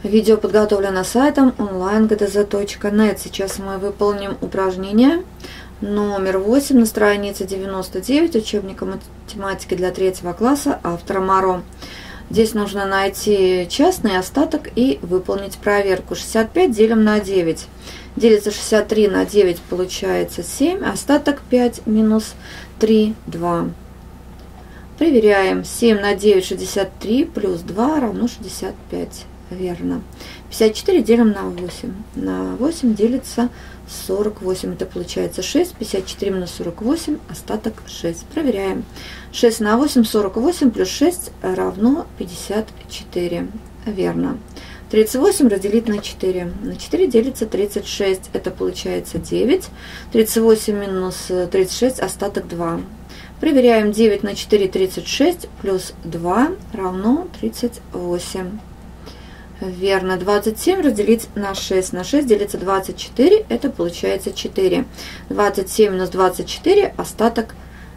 Видео подготовлено сайтом online-gdz.net. Сейчас мы выполним упражнение номер 8 на странице 99 учебника математики для 3 класса автора Моро. Здесь нужно найти частный остаток и выполнить проверку. 65 делим на 9. Делится 63 на 9, получается 7. Остаток 5 минус 3, 2. Проверяем. 7 на 9, 63, плюс 2 равно 65. Верно. 54 делим на 8. На 8 делится 48. Это получается 6. 54 минус 48. Остаток 6. Проверяем. 6 на 8, 48 плюс 6 равно 54. Верно. 38 разделить на 4. На 4 делится 36. Это получается 9. 38 минус 36. Остаток 2. Проверяем. 9 на 4, 36 плюс 2 равно 38. Верно. 27 разделить на 6. На 6 делится 24. Это получается 4. 27 минус 24. Остаток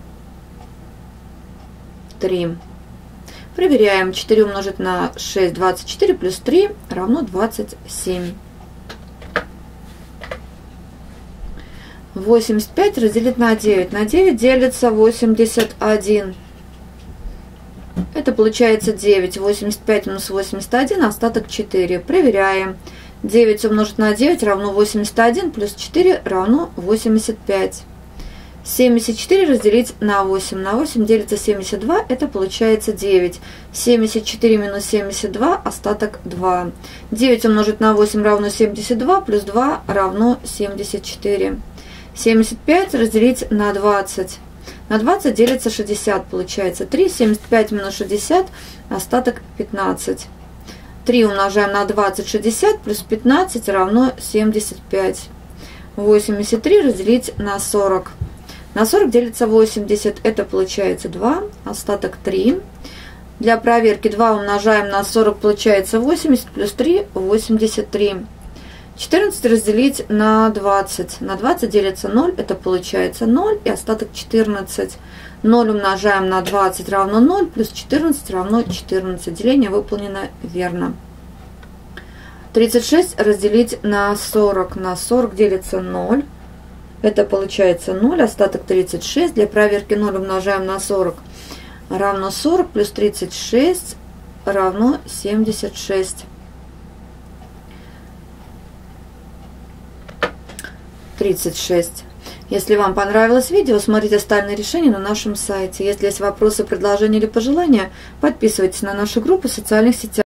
3. Проверяем. 4 умножить на 6. 24 плюс 3 равно 27. 85 разделить на 9. На 9 делится 81. Это получается 9. 85 минус 81, остаток 4. Проверяем. 9 умножить на 9 равно 81, плюс 4 равно 85. 74 разделить на 8. На 8 делится 72, это получается 9. 74 минус 72, остаток 2. 9 умножить на 8 равно 72, плюс 2 равно 74. 75 разделить на 20. На 20 делится 60, получается 3. 75 минус 60, остаток 15. 3 умножаем на 20, 60, плюс 15 равно 75. 83 разделить на 40. На 40 делится 80, это получается 2, остаток 3. Для проверки 2 умножаем на 40, получается 80, плюс 3, 83. 14 разделить на 20. На 20 делится 0, это получается 0 и остаток 14. 0 умножаем на 20 равно 0, плюс 14 равно 14. Деление выполнено верно. 36 разделить на 40. На 40 делится 0. Это получается 0, остаток 36. Для проверки 0 умножаем на 40 равно 40, плюс 36 равно 76. 36. Если вам понравилось видео, смотрите остальные решения на нашем сайте. Если есть вопросы, предложения или пожелания, подписывайтесь на нашу группу в социальных сетях.